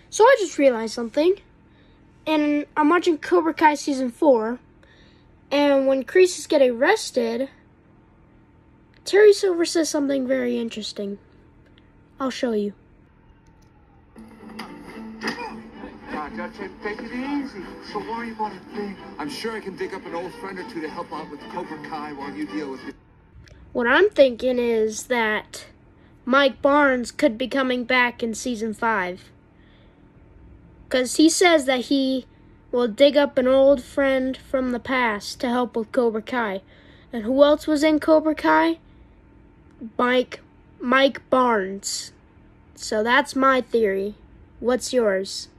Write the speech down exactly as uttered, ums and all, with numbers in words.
So I just realized something, and I'm watching Cobra Kai Season four, and when Kreese is getting arrested, Terry Silver says something very interesting. I'll show you. God, God, take, take it easy. So worry about a thing. I'm sure I can dig up an old friend or two to help out with Cobra Kai while you deal with it. What I'm thinking is that Mike Barnes could be coming back in Season five. Because he says that he will dig up an old friend from the past to help with Cobra Kai. And who else was in Cobra Kai? Mike, Mike Barnes. So that's my theory. What's yours?